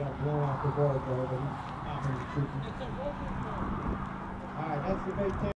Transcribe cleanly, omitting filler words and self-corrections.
got blown off the board, though, but he's shooting. All right, that's the Big Ten.